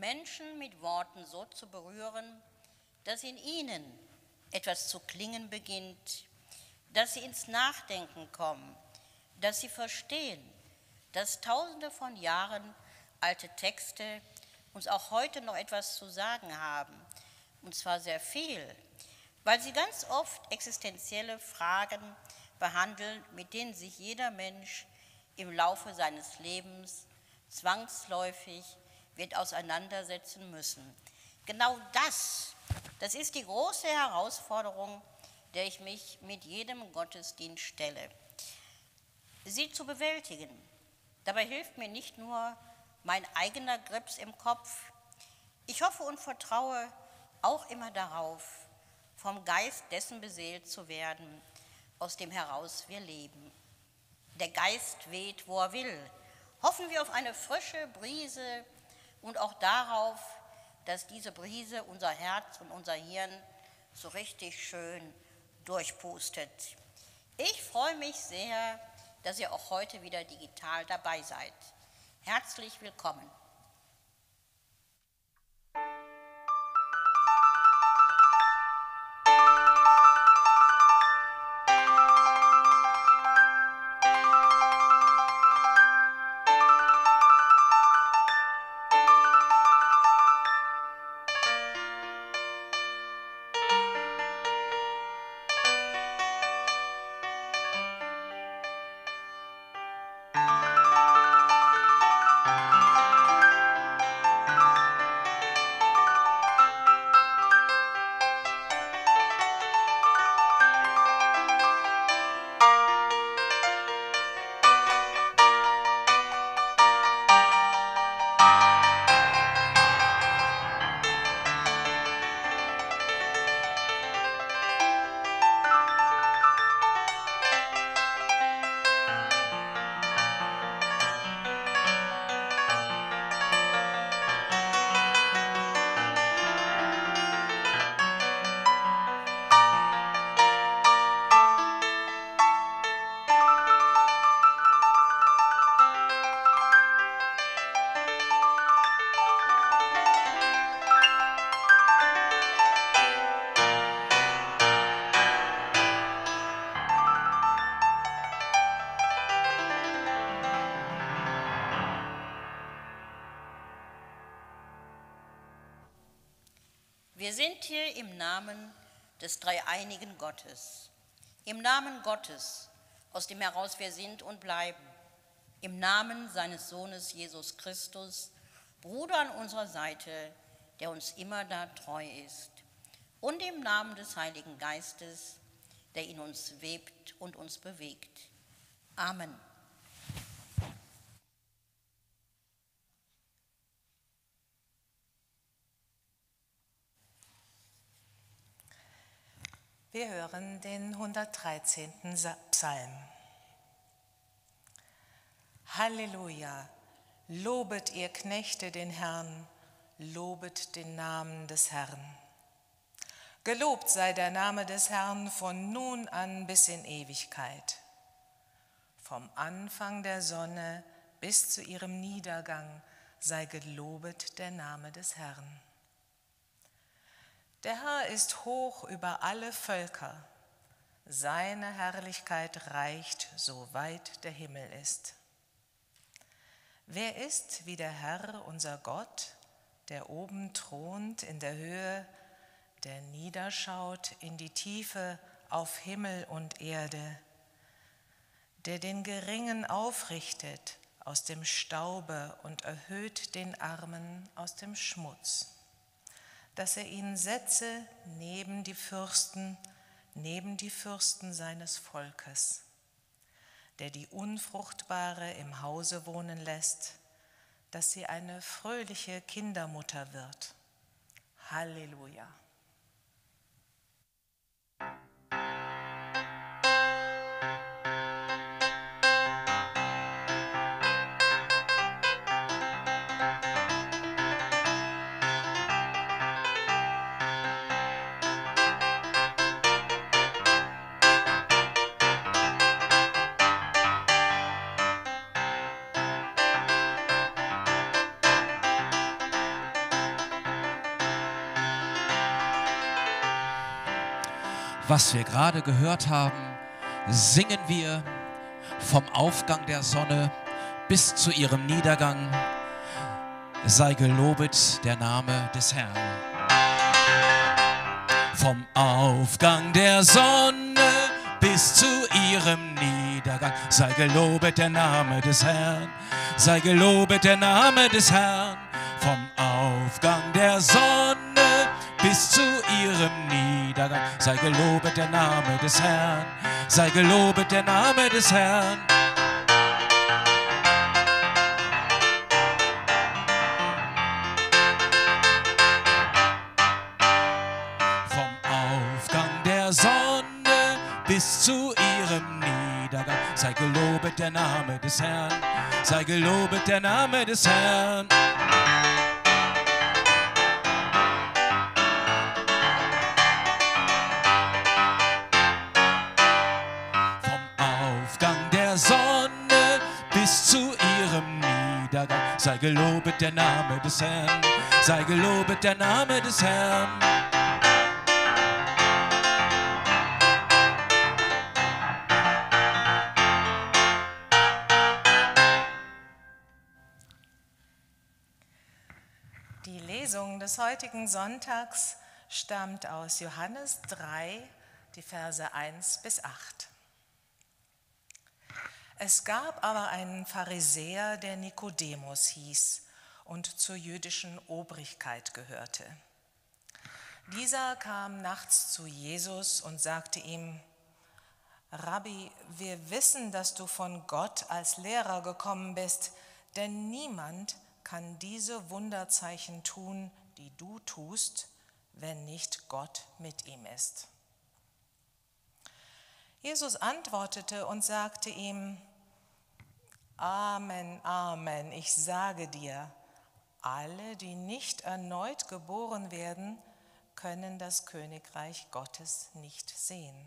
Menschen mit Worten so zu berühren, dass in ihnen etwas zu klingen beginnt, dass sie ins Nachdenken kommen, dass sie verstehen, dass Tausende von Jahren alte Texte uns auch heute noch etwas zu sagen haben, und zwar sehr viel, weil sie ganz oft existenzielle Fragen behandeln, mit denen sich jeder Mensch im Laufe seines Lebens zwangsläufig wird auseinandersetzen müssen. Genau das ist die große Herausforderung, der ich mich mit jedem Gottesdienst stelle. Sie zu bewältigen. Dabei hilft mir nicht nur mein eigener Grips im Kopf. Ich hoffe und vertraue auch immer darauf, vom Geist dessen beseelt zu werden, aus dem heraus wir leben. Der Geist weht, wo er will. Hoffen wir auf eine frische Brise und auch darauf, dass diese Brise unser Herz und unser Hirn so richtig schön durchpustet. Ich freue mich sehr, dass ihr auch heute wieder digital dabei seid. Herzlich willkommen. Wir sind hier im Namen des dreieinigen Gottes, im Namen Gottes, aus dem heraus wir sind und bleiben, im Namen seines Sohnes Jesus Christus, Bruder an unserer Seite, der uns immer da treu ist, und im Namen des Heiligen Geistes, der in uns webt und uns bewegt. Amen. Wir hören den 113. Psalm. Halleluja, lobet ihr Knechte den Herrn, lobet den Namen des Herrn. Gelobt sei der Name des Herrn von nun an bis in Ewigkeit. Vom Anfang der Sonne bis zu ihrem Niedergang sei gelobet der Name des Herrn. Der Herr ist hoch über alle Völker, seine Herrlichkeit reicht, so weit der Himmel ist. Wer ist wie der Herr, unser Gott, der oben thront in der Höhe, der niederschaut in die Tiefe auf Himmel und Erde, der den Geringen aufrichtet aus dem Staube und erhöht den Armen aus dem Schmutz, dass er ihn setze neben die Fürsten seines Volkes, der die Unfruchtbare im Hause wohnen lässt, dass sie eine fröhliche Kindermutter wird. Halleluja. was wir gerade gehört haben, singen wir vom Aufgang der Sonne bis zu ihrem Niedergang. Sei gelobet der Name des Herrn. Vom Aufgang der Sonne bis zu ihrem Niedergang. Sei gelobet der Name des Herrn. Sei gelobet der Name des Herrn. Vom Aufgang der Sonne bis zu ihrem Niedergang. Sei gelobet der Name des Herrn. Sei gelobet der Name des Herrn. Sonne bis zu ihrem Niedergang. Sei gelobet der Name des Herrn. Sei gelobet der Name des Herrn. Vom Aufgang der Sonne bis zu ihrem Niedergang. Sei gelobet der Name des Herrn. Sei gelobet der Name des Herrn. Die Lesung des heutigen Sonntags stammt aus Johannes 3, die Verse 1 bis 8. Es gab aber einen Pharisäer, der Nikodemus hieß und zur jüdischen Obrigkeit gehörte. Dieser kam nachts zu Jesus und sagte ihm: Rabbi, wir wissen, dass du von Gott als Lehrer gekommen bist, denn niemand kann diese Wunderzeichen tun, die du tust, wenn nicht Gott mit ihm ist. Jesus antwortete und sagte ihm: Amen, Amen, ich sage dir, alle, die nicht erneut geboren werden, können das Königreich Gottes nicht sehen.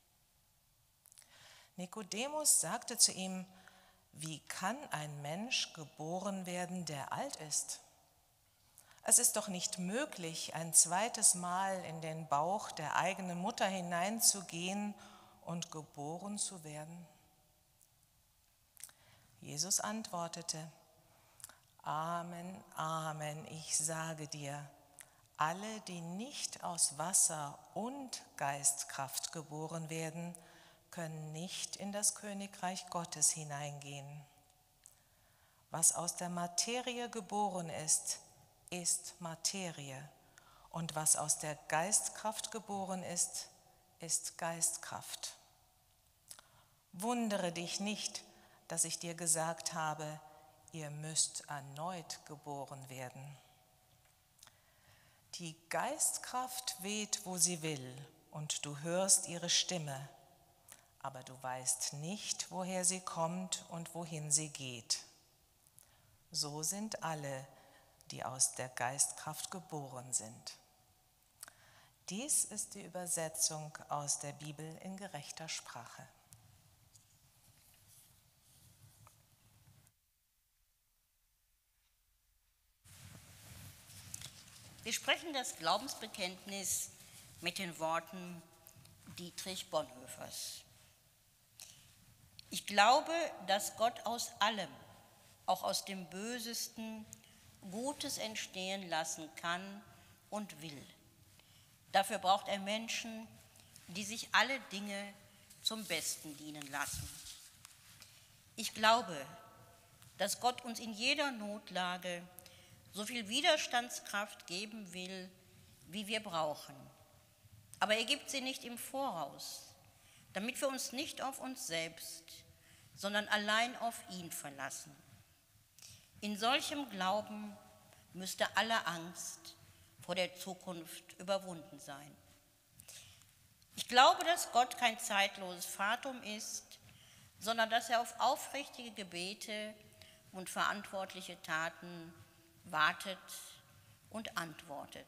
Nikodemus sagte zu ihm: Wie kann ein Mensch geboren werden, der alt ist? Es ist doch nicht möglich, ein zweites Mal in den Bauch der eigenen Mutter hineinzugehen und geboren zu werden. Jesus antwortete: Amen, Amen, ich sage dir, alle, die nicht aus Wasser und Geistkraft geboren werden, können nicht in das Königreich Gottes hineingehen. Was aus der Materie geboren ist, ist Materie, und was aus der Geistkraft geboren ist, ist Geistkraft. Wundere dich nicht, dass ich dir gesagt habe, ihr müsst erneut geboren werden. Die Geistkraft weht, wo sie will, und du hörst ihre Stimme, aber du weißt nicht, woher sie kommt und wohin sie geht. So sind alle, die aus der Geistkraft geboren sind. Dies ist die Übersetzung aus der Bibel in gerechter Sprache. Wir sprechen das Glaubensbekenntnis mit den Worten Dietrich Bonhoeffers. Ich glaube, dass Gott aus allem, auch aus dem Bösesten, Gutes entstehen lassen kann und will. Dafür braucht er Menschen, die sich alle Dinge zum Besten dienen lassen. Ich glaube, dass Gott uns in jeder Notlage so viel Widerstandskraft geben will, wie wir brauchen. Aber er gibt sie nicht im Voraus, damit wir uns nicht auf uns selbst, sondern allein auf ihn verlassen. In solchem Glauben müsste alle Angst vor der Zukunft überwunden sein. Ich glaube, dass Gott kein zeitloses Fatum ist, sondern dass er auf aufrichtige Gebete und verantwortliche Taten wartet und antwortet.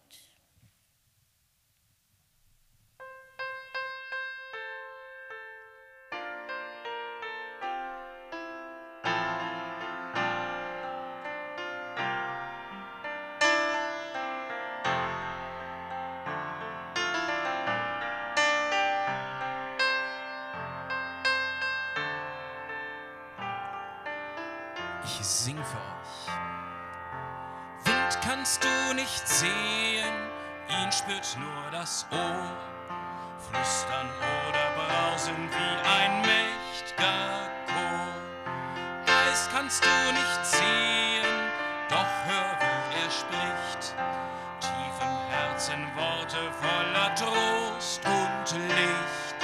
sing für euch. Wind kannst du nicht sehen, ihn spürt nur das Ohr. Flüstern oder brausen wie ein mächtiger Chor. Geist kannst du nicht sehen, doch hör, wie er spricht. Tief im Herzen Worte voller Trost und Licht.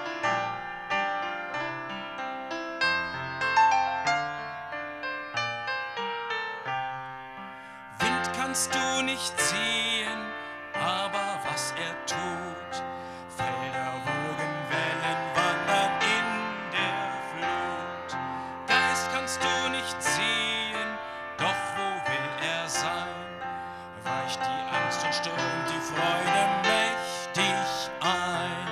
Wind kannst du nicht sehen, aber was er tut. Felder, Wogen, Wellen wandern in der Flut. Geist kannst du nicht sehen, doch wo will er sein? Weicht die Angst und strömt die Freude mächtig ein.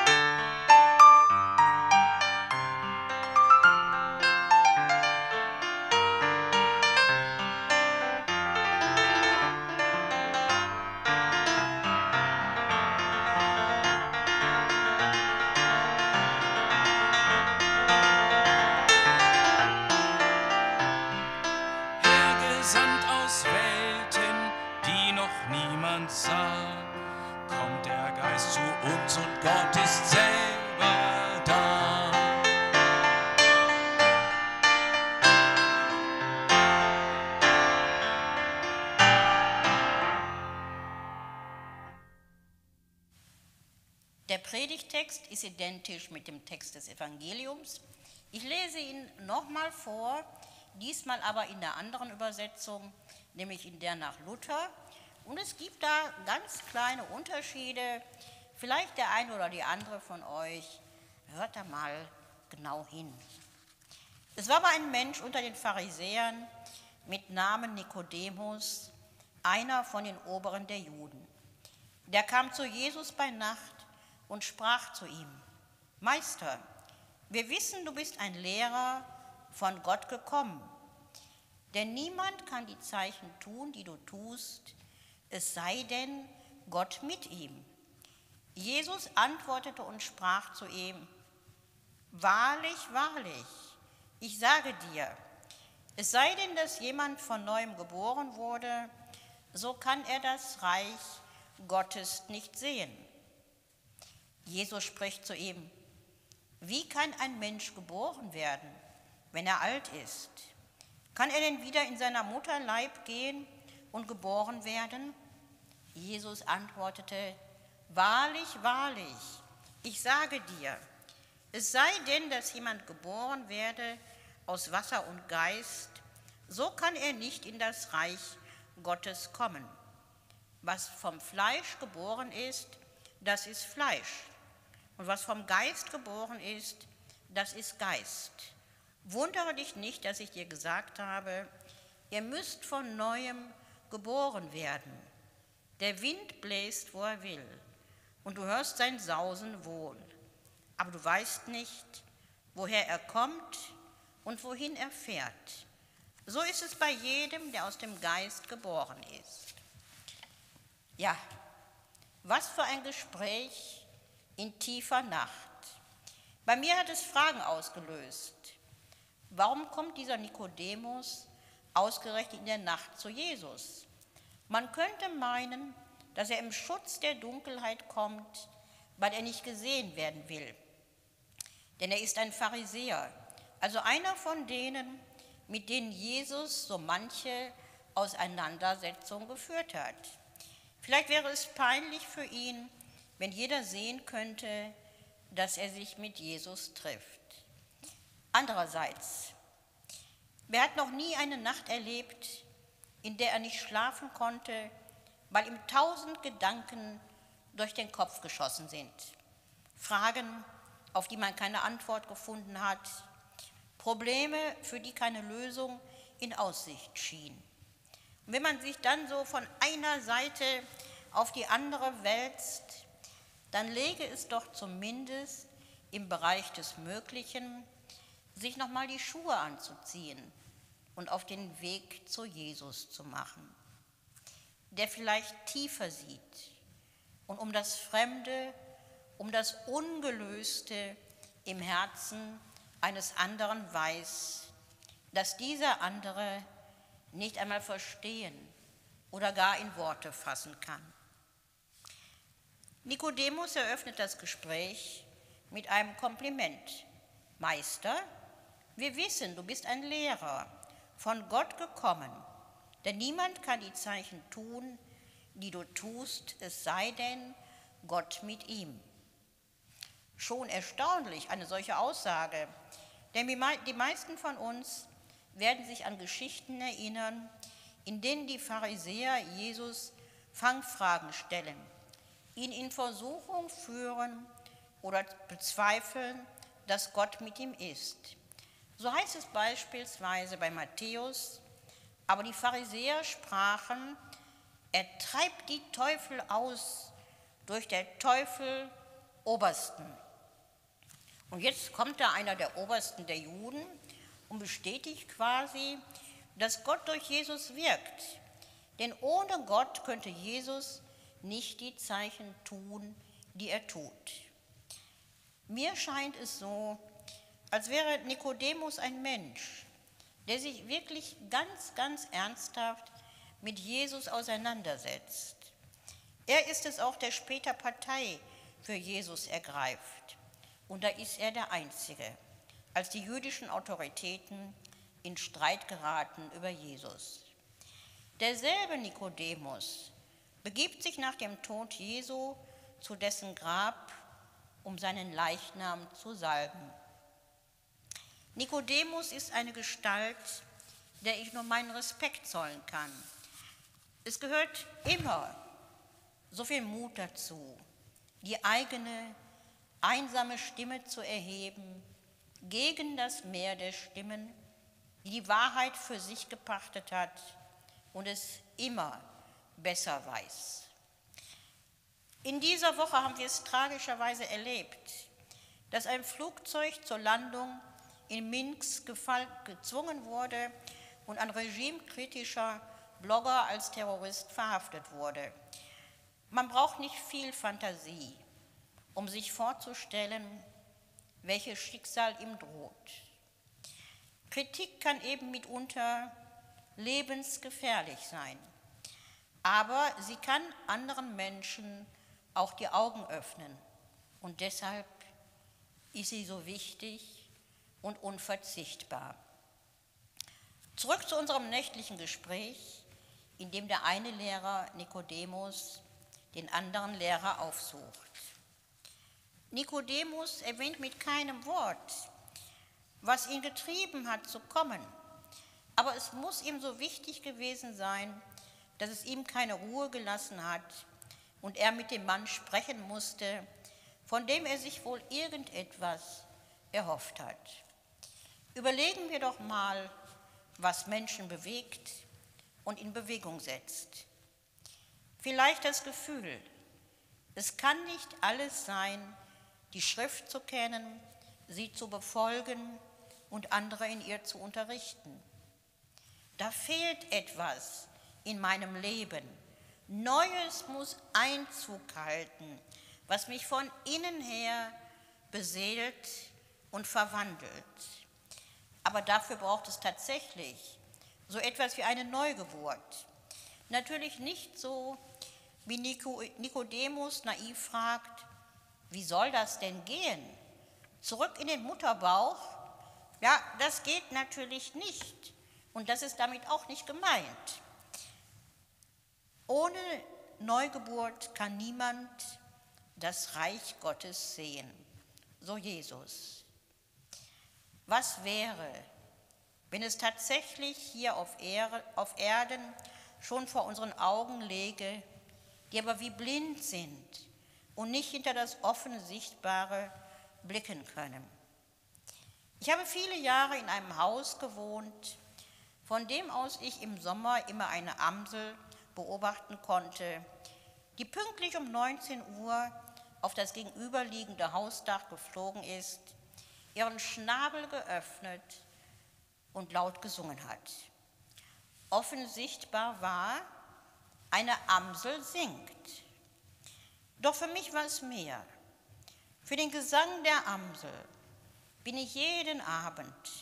Hergesandt aus Welten, die noch niemand sah, kommt der Geist zu uns und Gott ist selber da. Der Predigtext ist identisch mit dem Text des Evangeliums. Ich lese ihn nochmal vor, diesmal aber in der anderen Übersetzung, nämlich in der nach Luther. Und es gibt da ganz kleine Unterschiede. Vielleicht der eine oder die andere von euch hört da mal genau hin. Es war aber ein Mensch unter den Pharisäern mit Namen Nikodemus, einer von den Oberen der Juden. Der kam zu Jesus bei Nacht und sprach zu ihm: Meister, wir wissen, du bist ein Lehrer von Gott gekommen, denn niemand kann die Zeichen tun, die du tust, es sei denn Gott mit ihm. Jesus antwortete und sprach zu ihm: Wahrlich, wahrlich, ich sage dir, es sei denn, dass jemand von neuem geboren wurde, so kann er das Reich Gottes nicht sehen. Jesus spricht zu ihm: Wie kann ein Mensch geboren werden, wenn er alt ist? Kann er denn wieder in seiner Mutter Leib gehen und geboren werden? Jesus antwortete: Wahrlich, wahrlich, ich sage dir, es sei denn, dass jemand geboren werde aus Wasser und Geist, so kann er nicht in das Reich Gottes kommen. Was vom Fleisch geboren ist, das ist Fleisch. Und was vom Geist geboren ist, das ist Geist. Wundere dich nicht, dass ich dir gesagt habe, ihr müsst von Neuem geboren werden. Der Wind bläst, wo er will, und du hörst sein Sausen wohl. Aber du weißt nicht, woher er kommt und wohin er fährt. So ist es bei jedem, der aus dem Geist geboren ist. Ja, was für ein Gespräch in tiefer Nacht. Bei mir hat es Fragen ausgelöst. Warum kommt dieser Nikodemus ausgerechnet in der Nacht zu Jesus? Man könnte meinen, dass er im Schutz der Dunkelheit kommt, weil er nicht gesehen werden will. Denn er ist ein Pharisäer, also einer von denen, mit denen Jesus so manche Auseinandersetzung geführt hat. Vielleicht wäre es peinlich für ihn, wenn jeder sehen könnte, dass er sich mit Jesus trifft. Andererseits, wer hat noch nie eine Nacht erlebt, in der er nicht schlafen konnte, weil ihm 1000 Gedanken durch den Kopf geschossen sind? Fragen, auf die man keine Antwort gefunden hat, Probleme, für die keine Lösung in Aussicht schien. Und wenn man sich dann so von einer Seite auf die andere wälzt, dann läge es doch zumindest im Bereich des Möglichen, sich nochmal die Schuhe anzuziehen und auf den Weg zu Jesus zu machen, der vielleicht tiefer sieht und um das Fremde, um das Ungelöste im Herzen eines anderen weiß, das dieser andere nicht einmal verstehen oder gar in Worte fassen kann. Nikodemus eröffnet das Gespräch mit einem Kompliment. Meister, wir wissen, du bist ein Lehrer, von Gott gekommen, denn niemand kann die Zeichen tun, die du tust, es sei denn Gott mit ihm. Schon erstaunlich, eine solche Aussage, denn die meisten von uns werden sich an Geschichten erinnern, in denen die Pharisäer Jesus Fangfragen stellen, ihn in Versuchung führen oder bezweifeln, dass Gott mit ihm ist. So heißt es beispielsweise bei Matthäus, aber die Pharisäer sprachen, er treibt die Teufel aus durch der Teufel Obersten. Und jetzt kommt da einer der Obersten der Juden und bestätigt quasi, dass Gott durch Jesus wirkt. Denn ohne Gott könnte Jesus nicht die Zeichen tun, die er tut. Mir scheint es so, als wäre Nikodemus ein Mensch, der sich wirklich ganz ernsthaft mit Jesus auseinandersetzt. Er ist es auch, der später Partei für Jesus ergreift. Und da ist er der Einzige, als die jüdischen Autoritäten in Streit geraten über Jesus. Derselbe Nikodemus begibt sich nach dem Tod Jesu zu dessen Grab, um seinen Leichnam zu salben. Nikodemus ist eine Gestalt, der ich nur meinen Respekt zollen kann. Es gehört immer so viel Mut dazu, die eigene einsame Stimme zu erheben gegen das Meer der Stimmen, die die Wahrheit für sich gepachtet hat und es immer besser weiß. In dieser Woche haben wir es tragischerweise erlebt, dass ein Flugzeug zur Landung in Minsk gezwungen wurde und ein regimekritischer Blogger als Terrorist verhaftet wurde. Man braucht nicht viel Fantasie, um sich vorzustellen, welches Schicksal ihm droht. Kritik kann eben mitunter lebensgefährlich sein, aber sie kann anderen Menschen auch die Augen öffnen und deshalb ist sie so wichtig und unverzichtbar. Zurück zu unserem nächtlichen Gespräch, in dem der eine Lehrer Nikodemus den anderen Lehrer aufsucht. Nikodemus erwähnt mit keinem Wort, was ihn getrieben hat zu kommen, aber es muss ihm so wichtig gewesen sein, dass es ihm keine Ruhe gelassen hat und er mit dem Mann sprechen musste, von dem er sich wohl irgendetwas erhofft hat. Überlegen wir doch mal, was Menschen bewegt und in Bewegung setzt. Vielleicht das Gefühl, es kann nicht alles sein, die Schrift zu kennen, sie zu befolgen und andere in ihr zu unterrichten. Da fehlt etwas in meinem Leben. Neues muss Einzug halten, was mich von innen her beseelt und verwandelt. Aber dafür braucht es tatsächlich so etwas wie eine Neugeburt. Natürlich nicht so, wie Nikodemus naiv fragt, wie soll das denn gehen? Zurück in den Mutterbauch? Ja, das geht natürlich nicht. Und das ist damit auch nicht gemeint. Ohne Neugeburt kann niemand das Reich Gottes sehen, so Jesus. Was wäre, wenn es tatsächlich hier auf Erden schon vor unseren Augen läge, die aber wie blind sind und nicht hinter das offene Sichtbare blicken können? Ich habe viele Jahre in einem Haus gewohnt, von dem aus ich im Sommer immer eine Amsel beobachten konnte, die pünktlich um 19 Uhr auf das gegenüberliegende Hausdach geflogen ist, ihren Schnabel geöffnet und laut gesungen hat. Offensichtbar war, eine Amsel singt. Doch für mich war es mehr. Für den Gesang der Amsel bin ich jeden Abend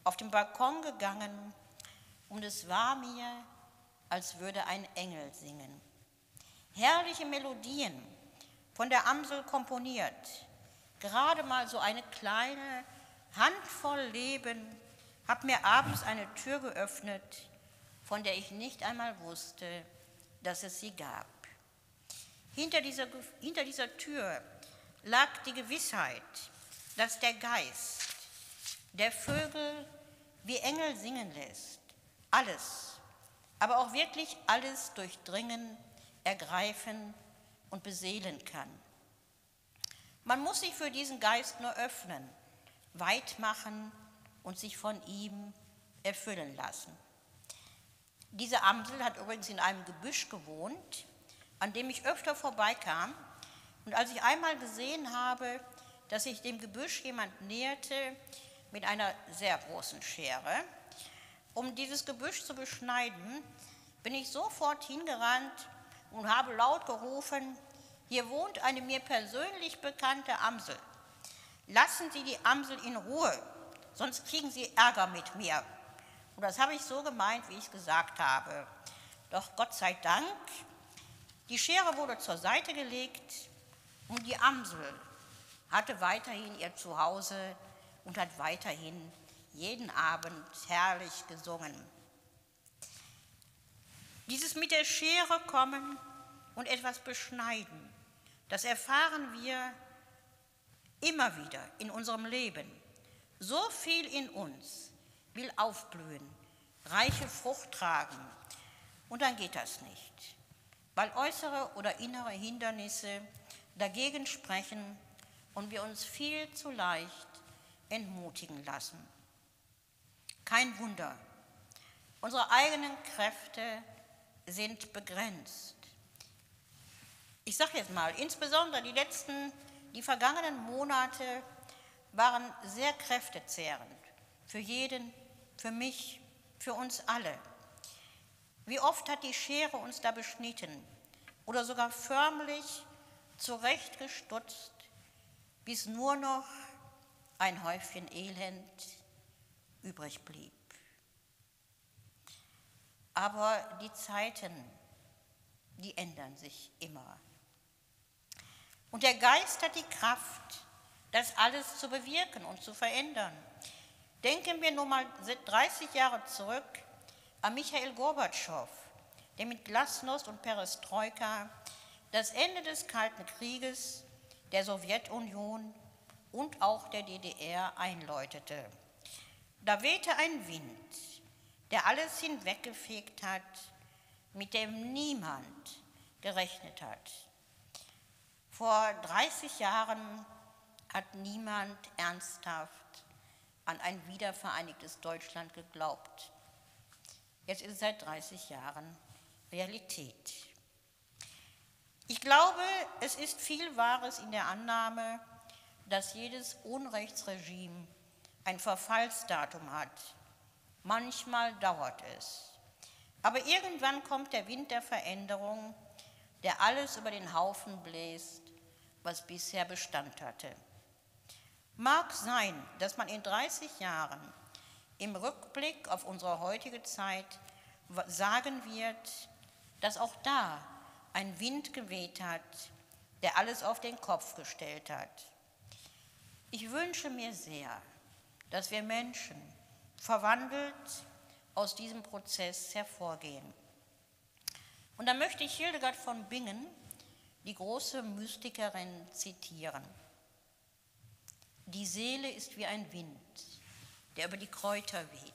auf den Balkon gegangen und es war mir, als würde ein Engel singen. Herrliche Melodien, von der Amsel komponiert, gerade mal so eine kleine Handvoll Leben, hat mir abends eine Tür geöffnet, von der ich nicht einmal wusste, dass es sie gab. Hinter dieser Tür lag die Gewissheit, dass der Geist, der Vögel wie Engel singen lässt, alles, aber auch wirklich alles durchdringen, ergreifen und beseelen kann. Man muss sich für diesen Geist nur öffnen, weit machen und sich von ihm erfüllen lassen. Diese Amsel hat übrigens in einem Gebüsch gewohnt, an dem ich öfter vorbeikam. Und als ich einmal gesehen habe, dass sich dem Gebüsch jemand näherte mit einer sehr großen Schere, um dieses Gebüsch zu beschneiden, bin ich sofort hingerannt und habe laut gerufen: Hier wohnt eine mir persönlich bekannte Amsel. Lassen Sie die Amsel in Ruhe, sonst kriegen Sie Ärger mit mir. Und das habe ich so gemeint, wie ich es gesagt habe. Doch Gott sei Dank, die Schere wurde zur Seite gelegt und die Amsel hatte weiterhin ihr Zuhause und hat weiterhin jeden Abend herrlich gesungen. Dieses mit der Schere kommen und etwas beschneiden, das erfahren wir immer wieder in unserem Leben. So viel in uns will aufblühen, reiche Frucht tragen, und dann geht das nicht, weil äußere oder innere Hindernisse dagegen sprechen und wir uns viel zu leicht entmutigen lassen. Kein Wunder, unsere eigenen Kräfte sind begrenzt. Ich sage jetzt mal, insbesondere die vergangenen Monate waren sehr kräftezehrend für jeden, für mich, für uns alle. Wie oft hat die Schere uns da beschnitten oder sogar förmlich zurechtgestutzt, bis nur noch ein Häufchen Elend übrig blieb. Aber die Zeiten, die ändern sich immer. Und der Geist hat die Kraft, das alles zu bewirken und zu verändern. Denken wir nur mal 30 Jahre zurück an Michail Gorbatschow, der mit Glasnost und Perestroika das Ende des Kalten Krieges, der Sowjetunion und auch der DDR einläutete. Da wehte ein Wind, der alles hinweggefegt hat, mit dem niemand gerechnet hat. Vor 30 Jahren hat niemand ernsthaft an ein wiedervereinigtes Deutschland geglaubt. Jetzt ist es seit 30 Jahren Realität. Ich glaube, es ist viel Wahres in der Annahme, dass jedes Unrechtsregime ein Verfallsdatum hat. Manchmal dauert es. Aber irgendwann kommt der Wind der Veränderung, der alles über den Haufen bläst, was bisher Bestand hatte. Mag sein, dass man in 30 Jahren im Rückblick auf unsere heutige Zeit sagen wird, dass auch da ein Wind geweht hat, der alles auf den Kopf gestellt hat. Ich wünsche mir sehr, dass wir Menschen verwandelt aus diesem Prozess hervorgehen. Und da möchte ich Hildegard von Bingen, die große Mystikerin, zitieren. Die Seele ist wie ein Wind, der über die Kräuter weht,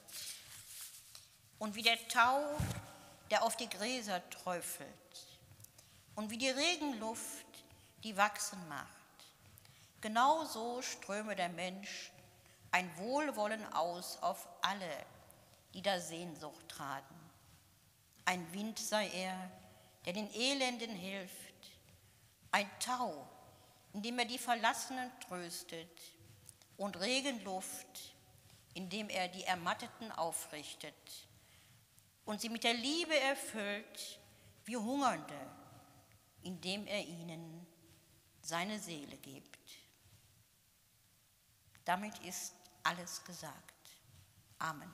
und wie der Tau, der auf die Gräser träufelt, und wie die Regenluft, die wachsen macht. Genau so ströme der Mensch ein Wohlwollen aus auf alle, die da Sehnsucht tragen. Ein Wind sei er, der den Elenden hilft, ein Tau, in dem er die Verlassenen tröstet, und Regenluft, in dem er die Ermatteten aufrichtet und sie mit der Liebe erfüllt wie Hungernde, indem er ihnen seine Seele gibt. Damit ist alles gesagt. Amen.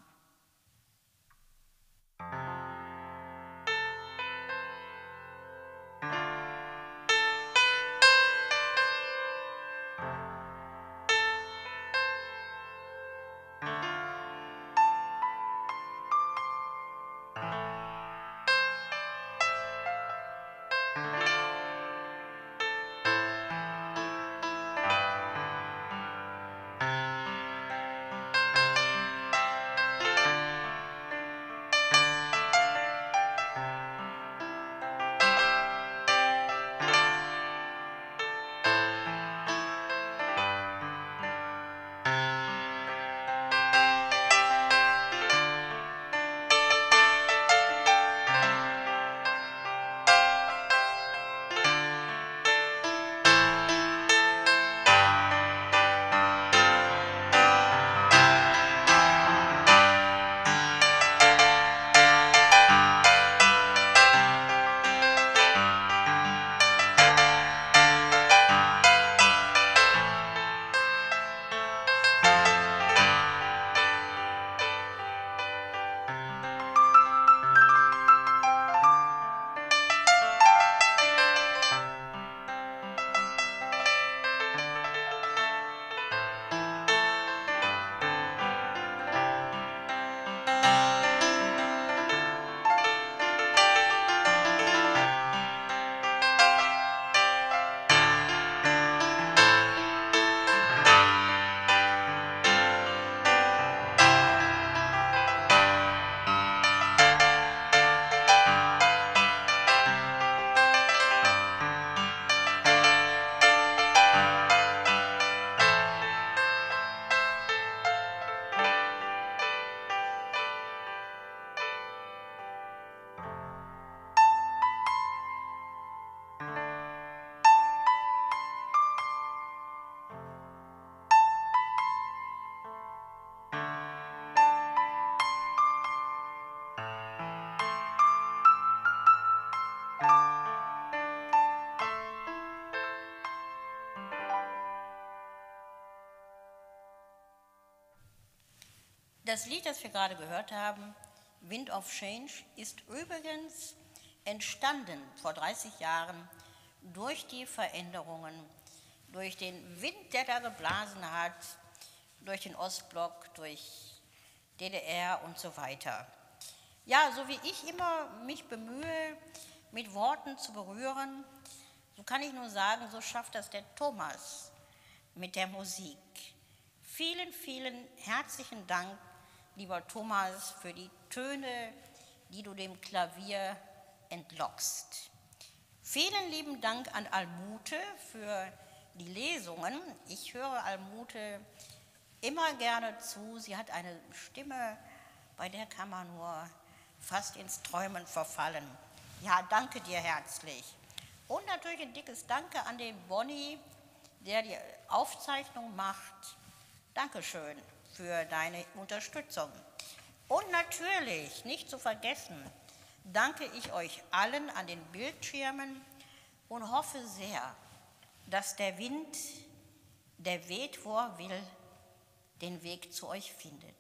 Das Lied, das wir gerade gehört haben, Wind of Change, ist übrigens entstanden vor 30 Jahren durch die Veränderungen, durch den Wind, der da geblasen hat, durch den Ostblock, durch DDR und so weiter. Ja, so wie ich immer mich bemühe, mit Worten zu berühren, so kann ich nur sagen, so schafft das der Thomas mit der Musik. Vielen, vielen herzlichen Dank, lieber Thomas, für die Töne, die du dem Klavier entlockst. Vielen lieben Dank an Almute für die Lesungen. Ich höre Almute immer gerne zu. Sie hat eine Stimme, bei der kann man nur fast ins Träumen verfallen. Ja, danke dir herzlich. Und natürlich ein dickes Danke an den Bonnie, der die Aufzeichnung macht. Dankeschön für deine Unterstützung. Und natürlich, nicht zu vergessen, danke ich euch allen an den Bildschirmen und hoffe sehr, dass der Wind, der weht, wo er will, den Weg zu euch findet.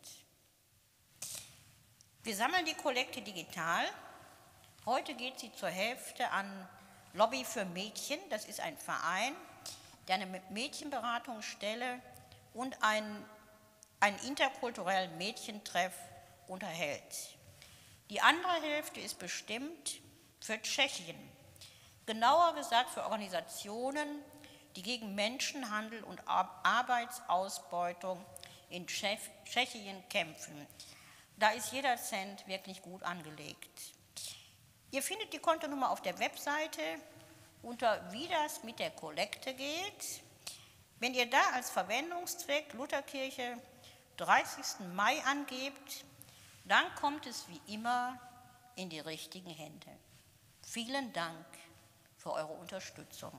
Wir sammeln die Kollekte digital. Heute geht sie zur Hälfte an Lobby für Mädchen. Das ist ein Verein, der eine Mädchenberatungsstelle und einen interkulturellen Mädchentreff unterhält. Die andere Hälfte ist bestimmt für Tschechien, genauer gesagt für Organisationen, die gegen Menschenhandel und Arbeitsausbeutung in Tschechien kämpfen. Da ist jeder Cent wirklich gut angelegt. Ihr findet die Kontonummer auf der Webseite unter wie das mit der Kollekte geht. Wenn ihr da als Verwendungszweck Lutherkirche 30. Mai angebt, dann kommt es wie immer in die richtigen Hände. Vielen Dank für eure Unterstützung.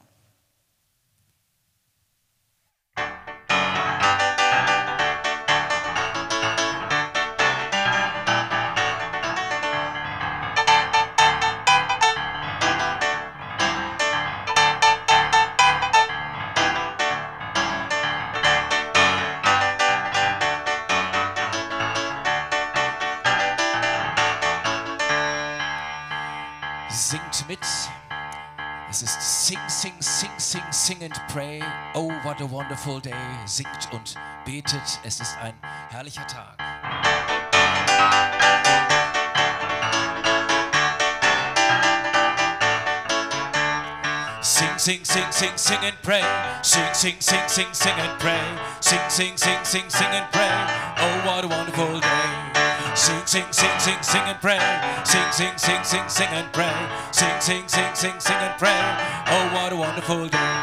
Singt mit. Es ist sing, sing, sing, sing, sing and pray. Oh, what a wonderful day. Singt und betet. Es ist ein herrlicher Tag. Sing, sing, sing, sing, sing and pray. Sing, sing, sing, sing, sing and pray. Sing, sing, sing, sing, sing and pray. Oh, what a wonderful day. Sing, sing, sing, sing, sing and pray. Sing, sing, sing, sing, sing and pray. Sing, sing, sing, sing, sing and pray. Oh, what a wonderful day.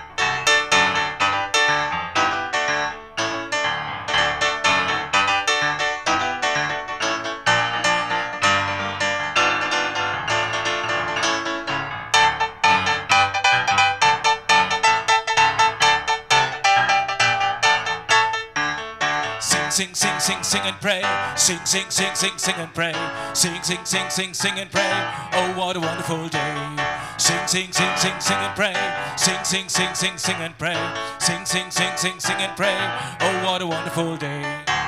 Sing, sing, sing, sing and pray. Sing, sing, sing, sing, sing and pray. Sing, sing, sing, sing, sing and pray. Oh, what a wonderful day. Sing, sing, sing, sing, sing and pray. Sing, sing, sing, sing, sing and pray. Sing, sing, sing, sing, sing and pray. Oh, what a wonderful day.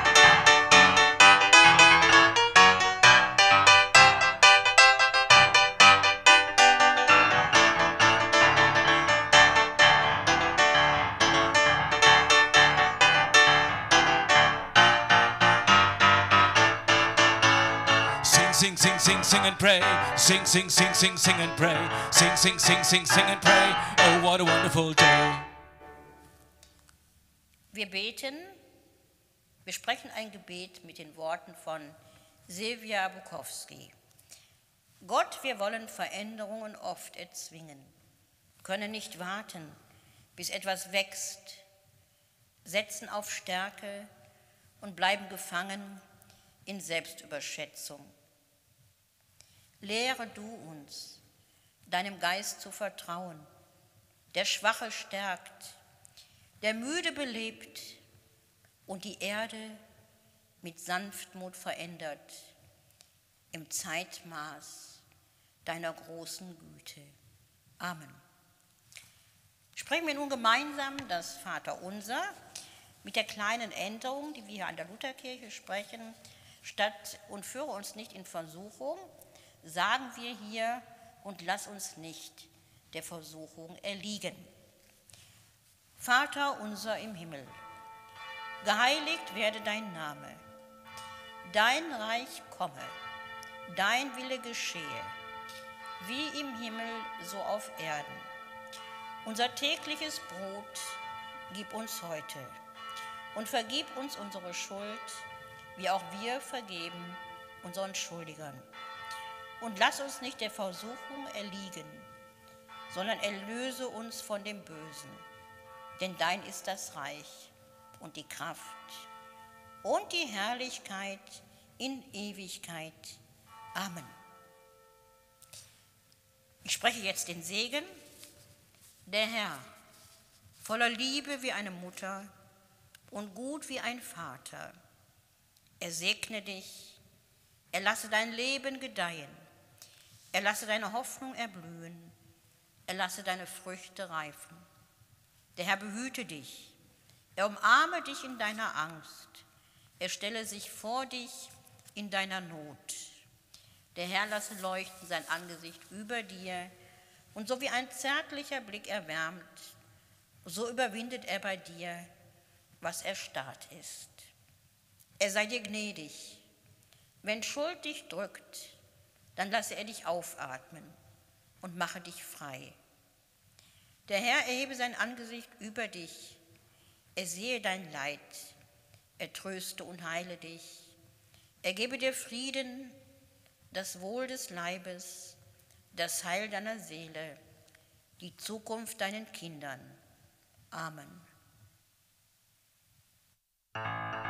Sing, sing, sing, sing and pray. Sing, sing, sing, sing, sing and pray. Sing, sing, sing, sing, sing and pray. Oh, what a wonderful day. Wir beten, wir sprechen ein Gebet mit den Worten von Sylvia Bukowski. Gott, wir wollen Veränderungen oft erzwingen, können nicht warten, bis etwas wächst, setzen auf Stärke und bleiben gefangen in Selbstüberschätzung. Lehre du uns, deinem Geist zu vertrauen, der Schwache stärkt, der Müde belebt und die Erde mit Sanftmut verändert, im Zeitmaß deiner großen Güte. Amen. Sprechen wir nun gemeinsam das Vaterunser mit der kleinen Änderung, die wir hier an der Lutherkirche sprechen, statt und führe uns nicht in Versuchung, sagen wir hier und lass uns nicht der Versuchung erliegen. Vater unser im Himmel, geheiligt werde dein Name, dein Reich komme, dein Wille geschehe, wie im Himmel so auf Erden. Unser tägliches Brot gib uns heute und vergib uns unsere Schuld, wie auch wir vergeben unseren Schuldigern. Und lass uns nicht der Versuchung erliegen, sondern erlöse uns von dem Bösen. Denn dein ist das Reich und die Kraft und die Herrlichkeit in Ewigkeit. Amen. Ich spreche jetzt den Segen. Der Herr, voller Liebe wie eine Mutter und gut wie ein Vater, er segne dich, er lasse dein Leben gedeihen, er lasse deine Hoffnung erblühen, er lasse deine Früchte reifen. Der Herr behüte dich, er umarme dich in deiner Angst, er stelle sich vor dich in deiner Not. Der Herr lasse leuchten sein Angesicht über dir und so wie ein zärtlicher Blick erwärmt, so überwindet er bei dir, was erstarrt ist. Er sei dir gnädig. Wenn Schuld dich drückt, dann lasse er dich aufatmen und mache dich frei. Der Herr erhebe sein Angesicht über dich, er sehe dein Leid, er tröste und heile dich, er gebe dir Frieden, das Wohl des Leibes, das Heil deiner Seele, die Zukunft deinen Kindern. Amen.